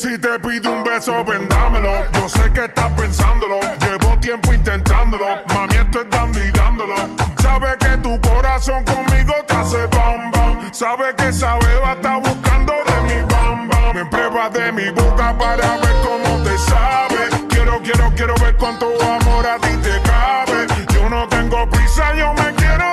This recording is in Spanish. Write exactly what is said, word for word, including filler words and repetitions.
Si te pido un beso, vendámelo. Yo sé que estás pensándolo. Llevo tiempo intentándolo. Mami, esto es dando y dándolo. Sabe que tu corazón conmigo te hace bam bam. Sabe que esa beba está buscando de mi bam bam. Me pruebas de mi boca para ver cómo te sabe. Quiero, quiero, quiero ver cuánto amor a ti te cabe. Yo no tengo prisa, yo me quiero